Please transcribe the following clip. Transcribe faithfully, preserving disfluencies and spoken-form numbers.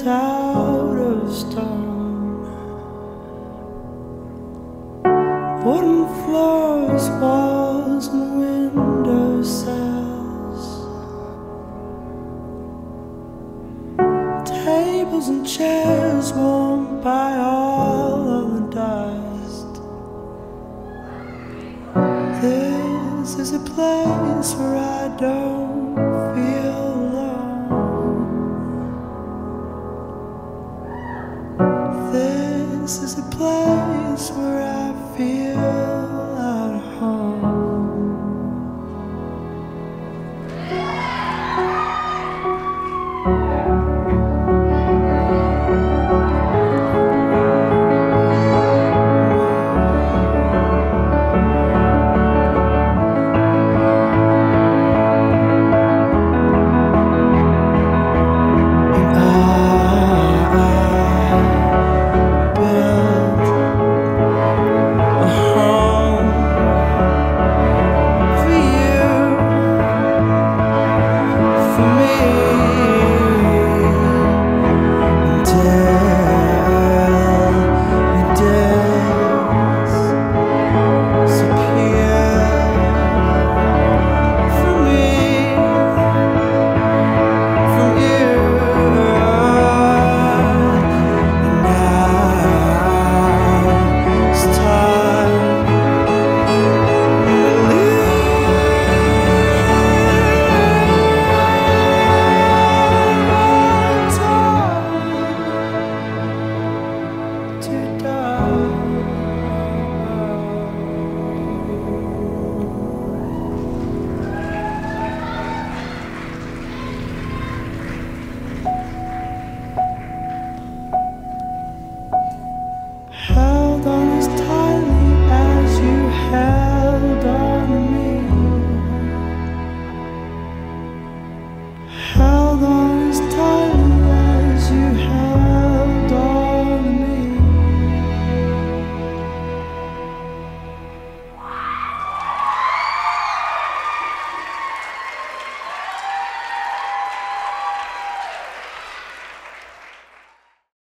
out of stone. Wooden floors, walls, and window sills, tables and chairs warmed by all of the dust. This is a place where I don't feel alone. This is a place where I feel